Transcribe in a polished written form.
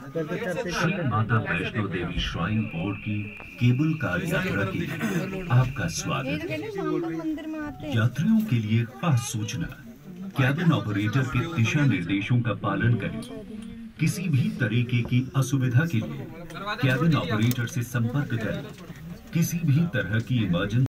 Shri Mata Vaishno Devi shrine board की cable car यात्रा के लिए आपका स्वागत है। यात्रियों के लिए खास सूचना, कैबिन ऑपरेटर के दिशा निर्देशों का पालन करें। किसी भी तरीके की असुविधा के लिए कैबिन ऑपरेटर से संपर्क करें। किसी भी तरह की इमरजेंसी